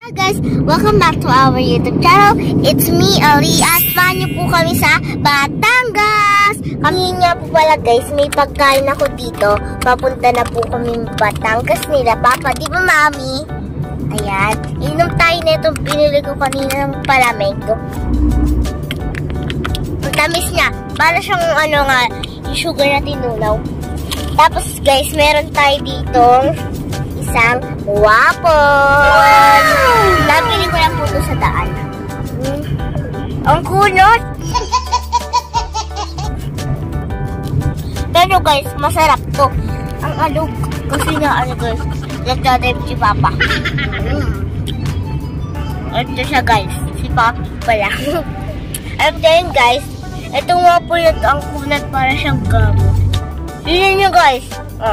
Hi guys, welcome back to our YouTube channel. It's me, Aaliyah, at samahan niyo po kami sa Batangas. Kami nga po pala guys, may pagkain ako dito. Papunta na po kami Batangas nila. Papa, di ba mami? Ayan, inom tayo na itong pinili ko kanina ng palamig. Ang tamis niya, para siyang yung sugar na tinunaw. Tapos guys, meron tayo dito isang waffle. Nabili ko lang po ito sa daan. Ang kunot. Pero guys, masarap to. Ang alog. Kasi nga guys, nagtatayip si Papa. Ito siya guys. Si Papa pala. At then guys, itong waffle na to, ang kunot para siyang gamot. Tignan nyo guys.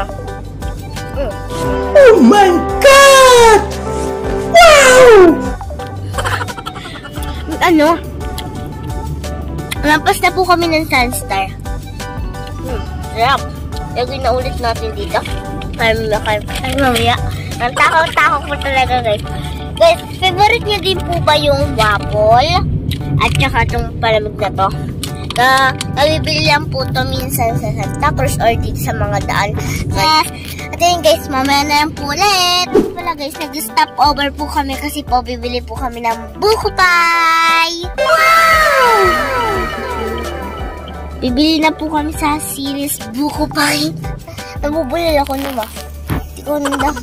Oh my God! Wow! Lampas na po kami ng Sunstar. Sarap. Lagyan na ulit natin dito. Para mamaya. Ang takaw-takaw po talaga guys. Guys, favorite nyo din po ba yung waffle? At saka itong palamig na to? Nabibili lang po ito minsan sa Santa or dito sa mga daan. At yun guys, mamaya na lang po ulit. Wala guys, nag-stop over po kami kasi po bibili po kami ng buko pie. Wow! Bibili na po kami sa Silis buko pie. Nabubulil ako nyo ba? Di ko.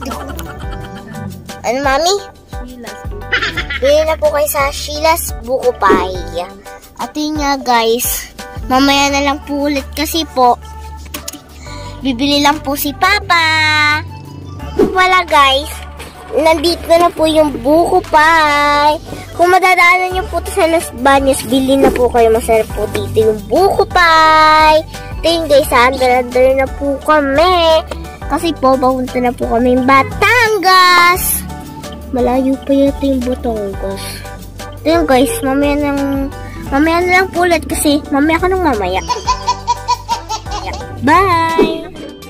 Ano mami? Bili na po kayo sa Sheila's buko pie. At yun nga guys, mamaya na lang po ulit kasi po bibili lang po si Papa. Wala guys, nandito na po yung buko pie. Kung madadaanan nyo po ito sa Los Baños, bili na po kayo. Masarap po dito yung buko pie. Ito yung guys, andar na po kami. Kasi po, papunta na po kami Batangas. Malayo pa yata yung Batangas. Ito yung guys, mamaya na lang po ulit kasi mamaya ka nung mamaya. Bye!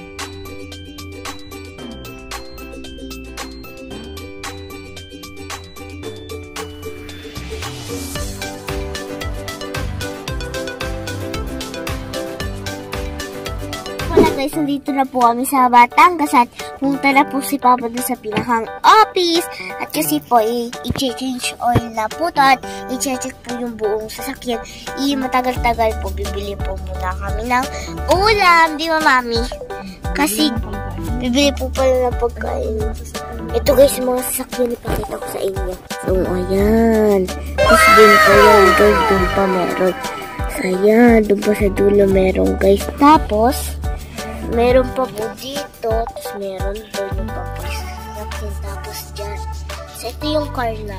Wala guys, nandito na po kami sa Batangas at punta na po si Papa doon sa pinakang office. At kasi po, i-change oil na po ito at i-check po yung buong sasakyan. Matagal-tagal po, bibili po muna kami ng ulam. Di ba, Mami? Kasi, bibili po pala ng pagkain. Ito guys, yung mga sasakyan, ipakita ko sa inyo. So, ayan. Tapos din po yan, guys, doon pa meron. Ayan, doon pa sa dulo meron, guys. Tapos, meron pa po dito. Tapos meron doon yung pampasasakyan. Tapos dyan. So, ito yung car na.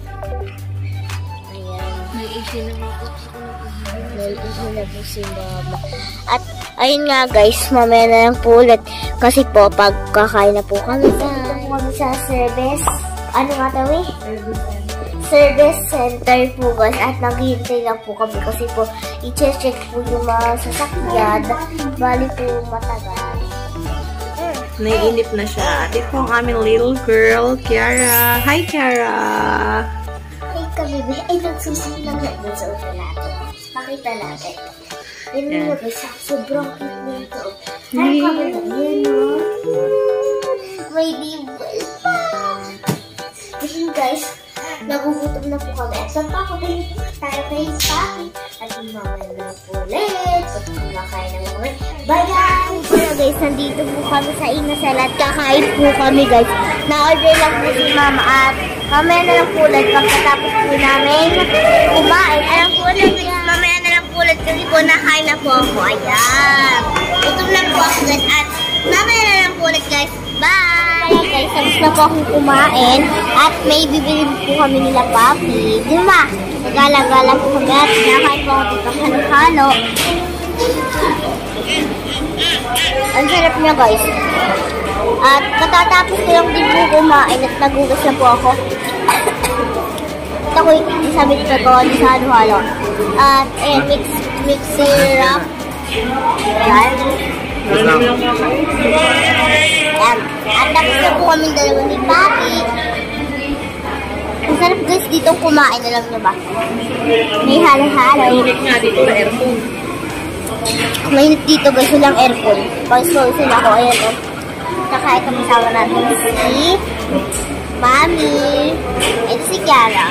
Ayan. May issue na po. May issue na po si Mama. At, ayun nga guys, mamaya na lang po ulit. Kasi po, pagkakain na po kami sa service. Ano nga tawi? Service center po guys. At naghihintay lang po kami kasi po i-check po yung mga sasakyan. Bali po matagal. Naiinip na siya. At ito ang aming little girl, Kiara. Hi, Kiara! Hi ka, baby. Ay, nagsusunod lang natin sa ulo natin. Pakita natin. Yun nga guys, sobrang cute na ito. Ay, kami na yun, no? May dimple pa. Ayun guys, nagugutom na po kami. At saan pa ako tayo kayo sa akin. At mamaya na po ulit. At kumakain na lang ulit. Bye-bye! So guys, nandito po kami sa inasal at kakain po kami guys. Na-order lang po si Mama at mamaya na lang po ulit. Pagkatapos po namin kumain. Alam po ulit guys, mamaya na lang po ulit kasi po nakain na po ako. Ayan! Gutom na po ako guys at mamaya na lang po ulit guys. Bye! Guys, tapos na po akong kumain at may bibili po kami nila Papi. Di ba? Nagala-gala po kami at nakain po ako dito halo-halo. Ang sarap niya guys. At katatapos ko lang din po kumain at nagugas na po ako. At ako sabi ko ito sa halo-halo. At mix syrup. Ayan. At tapos na po kami dalawa ni Papi. guys dito kumain, alam nyo ba? May halo-halo. Mainit nga dito sa aircon. Mainit dito guys, walang aircon. Pag-solution ako, ayan o. Nakain kami sama natin si Mami at si Kiara.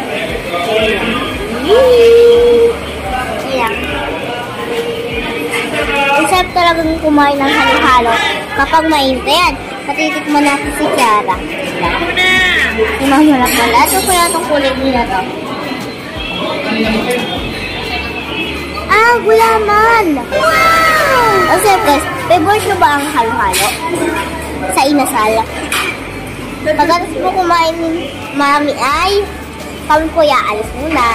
Ayan. Isarap talagang kumain ng halo-halo kapag mainit. Patitikman natin si Kiara. Imamalak pala. Ito kaya itong kulay nila to. Ah, gulaman! Wow! O sige guys, favorite nyo ba ang halo-halo? Sa inasal. Pagkatapos po kumain ni Mami ay kami po iaalis muna.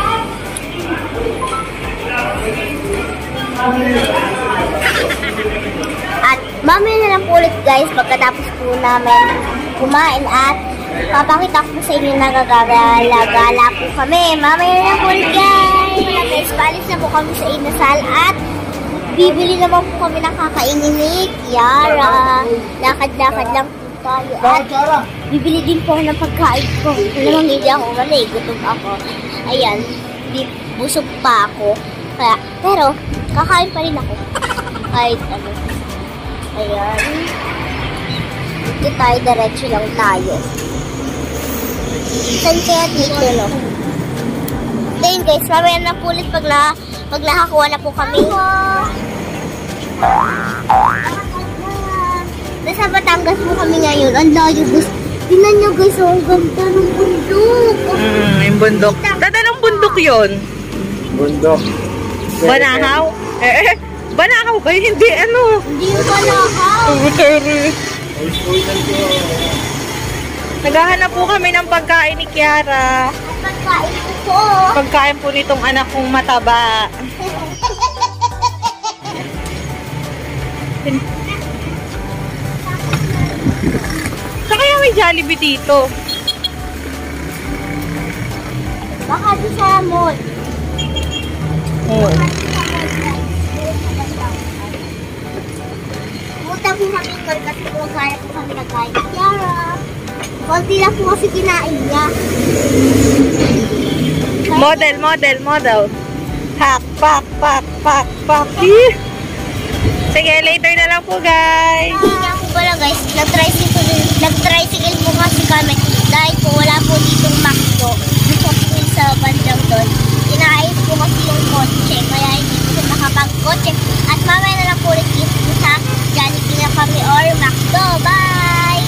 At mamaya na lang po ulit guys pagkatapos po namin kumain at papakita ko sa inyo na gagala po kami. Mamaya na lang po ulit guys. Paalis na po kami sa inasal at bibili naman po kami ng kakainin ni Kiara. Lakad-lakad lang po tayo at bibili din po ng pagkain ko. Alam mo, hindi ako malay. Gutom ako. Ayan, busog pa ako. Kaya, pero, kakain pa rin ako. Kahit ano. Ayan. Dito tayo, diretso lang tayo. Saan kaya dito, no? Then guys, mamaya na po ulit pag nakakuha na po kami. Nasa Batangas po kami ngayon. Ang layo guys. Tingnan nyo guys, ang ganda ng bundok. Yung bundok. Anong bundok yun? Bundok. Banahaw? Banahaw kayo? Hindi, ano? Hindi yung banahaw. Naghahanap po kami ng pagkain ni Kiara. Pagkain ko po. Pagkain po nitong anak kong mataba. Sa kaya may Jollibee dito? Baka di sa mall. Oo. Punta po kami doon kasi po kaya po kami nagkain. Kiara. Konti lang po kasi kinain niya. Model. Pak. Sige, later na lang po, guys. Hindi nga po pala, guys. Nag-tricycle po kasi kami. Dahil po wala po ditong McDo. Gusto po sa bandang doon. Inaayos po kasi yung kotse. Kaya hindi po nakapag-kotse. At mamaya na lang po ulit sa Jollibee na kami or McDo. Bye!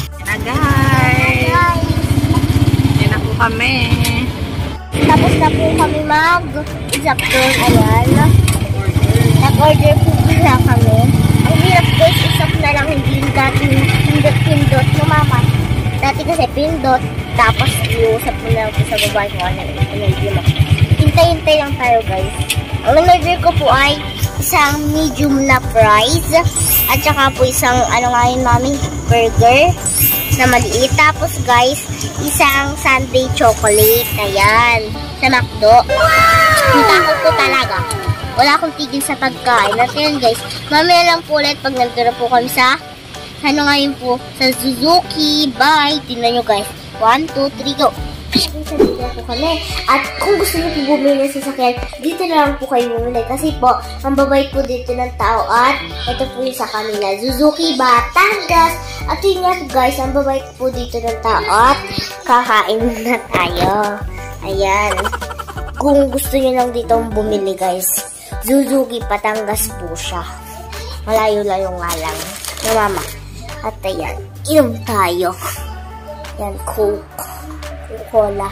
Guys. Yan na po kami. Tapos na po kami mag-isap doon. Ayan. Nag-order po na kami. Ang hirap guys, isap na lang. Hindi yung dating pindot no mama. Dati kasi pindot. Tapos iusap mo na po sa babae ko. Hintay-hintay lang tayo guys. Ang order ko po ay isang medium na fries. At saka po isang mami, burger na maliit. Tapos guys, isang sundae chocolate. Ayan. Sa McDo. Wow! Natakot ko talaga. Wala akong tigil sa pagkain. At yun guys, mamaya lang po ulit pag nandito po kami sa ngayon po, sa Suzuki. Bye! Tingnan nyo guys. 1, 2, 3, go! Dito po kami. At kung gusto nyo po bumili ng sasakyan, dito na lang po kayo bumili. Kasi po, ang babay po dito ng tao. At ito po yung sa kanila. Suzuki, Batangas. At yun nga po guys, ang babay po dito ng tao. At kakain na tayo. Ayan. Kung gusto nyo lang dito bumili guys, Suzuki, Batangas po siya. Malayo-layo nga lang. Na mama. At ayan, inom tayo. Yan, Coke. Coca-Cola.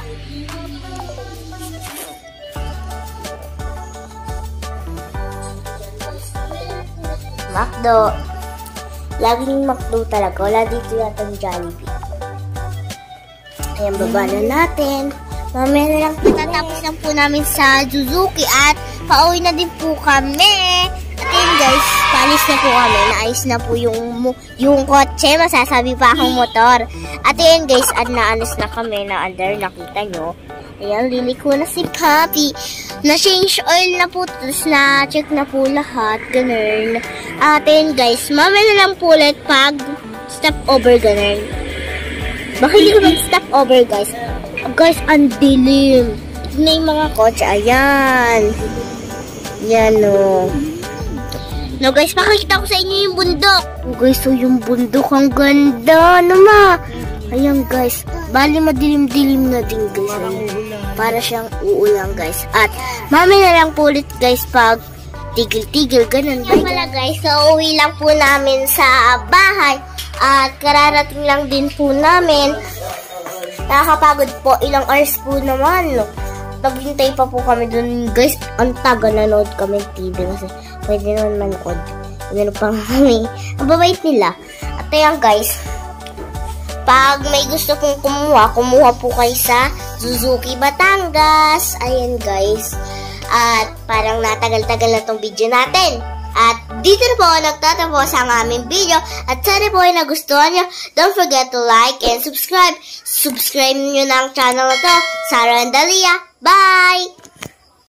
McDo. Laging McDo talaga. Wala dito yata yung Jollibee. Ayan, baba na natin. Mamaya na lang. Tatapos lang po namin sa Suzuki at pauwi na din po kami. At yun guys, palis na po kami. Naayos na po yung kotse. Masasabi pa akong motor. At yun guys, naalis na kami na under. Nakita nyo. Ayan, liliko na si Papi. Na-change oil na po. Tapos na-check na po lahat. Ganun. At yun guys, mamaya na lang po ulit pag stop over ganun. Bakit hindi ko mag-stop over guys? Guys, ang dilim. Tignan yung mga kotse. Ayan. Yan o. No guys, pakikita ko sa inyo yung bundok. Oh guys, so yung bundok ang ganda. Ano ma? Ayan guys. Bali madilim-dilim na din guys. Para siyang uulan guys. At mami na lang po ulit guys pag tigil-tigil. Ganun ba? Pala guys, so uwi lang po namin sa bahay. At kararating lang din po namin. Nakakapagod po. Ilang hours po naman. No? Naghintay pa po kami dun guys. Ang taga nanood kami TV kasi pwede naman manood. Meron pa kami. Ang babait nila. At ayan guys. Pag may gusto pong kumuha po kayo sa Suzuki, Batangas. Ayan guys. At parang natagal-tagal na tong video natin. At dito na po nagtatapos ang aming video. At sana po ay nagustuhan nyo. Don't forget to like and subscribe. Subscribe nyo na ang channel na to, Sarah&Aaliyah. Bye!